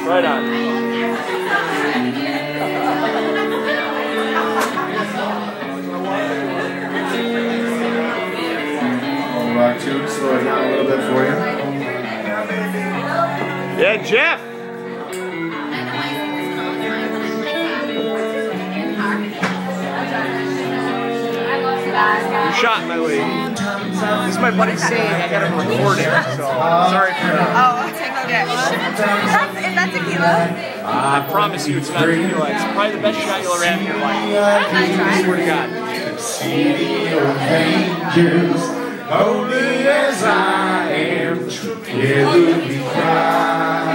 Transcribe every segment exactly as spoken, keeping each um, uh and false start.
Right on. Rock tune, slow it down a little bit for you. Yeah, Jeff. You shot my lady. This is my buddy saying I got him recording, so sorry for that. Oh, take a look. That's, is that tequila? I promise you it's not tequila. It's probably the best shot you'll ever have in your life. I swear to God. Only as I am, together we cry.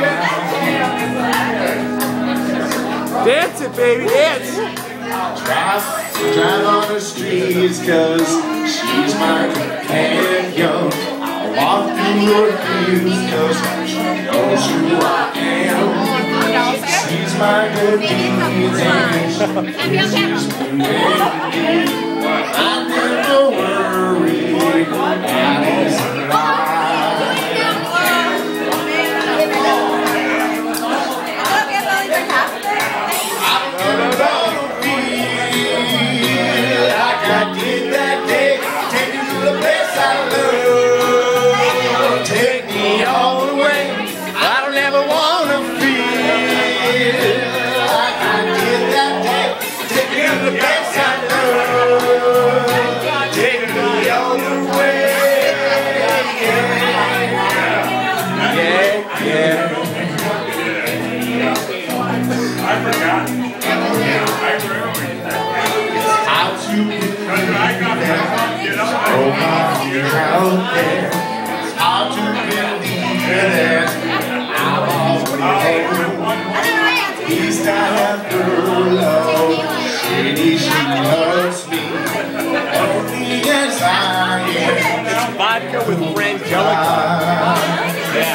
Dance it, baby, dance! Drive, drive on the streets, cause she's my companion. I'll walk through her fields, cause she knows who I am. She's my good deeds, and she's been I never worry about his take me all the way. I don't ever wanna feel like I did that day. Take me to the place I love. Take me all the way. Yeah, yeah. I forgot. How to get oh my out there. How to believe that I'm always home. He's not after love. Shady, she loves me. Only as I am. It's vodka with Frangelica. Yeah.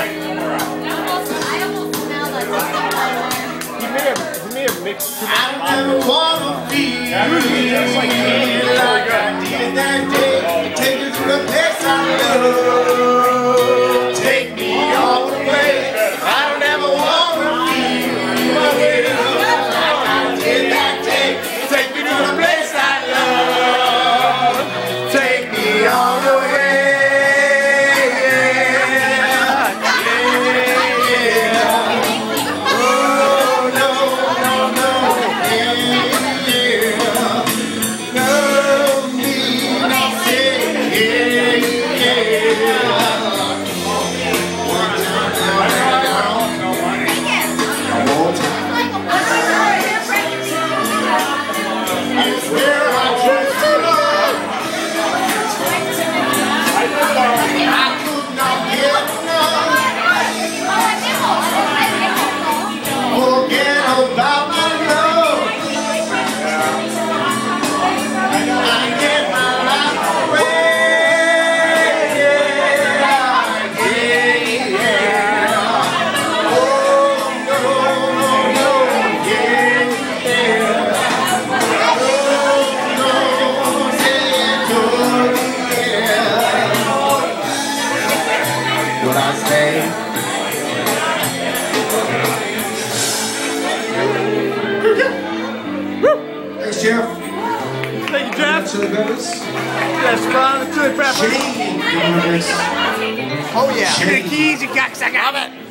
He may have, he may have mixed too much. I never wanna feel like I did that day. Take you to the place I love. Take me all the way. I don't ever wanna feel like I did that day. Take me to the place I love. Take me all the way. What I say. Thanks, Jeff. Thank you, Jeff. To the goodness. Yes, Sprott, to the prep. Shady goodness. Oh, yeah. Give me the keys, you cocksucker. Love it.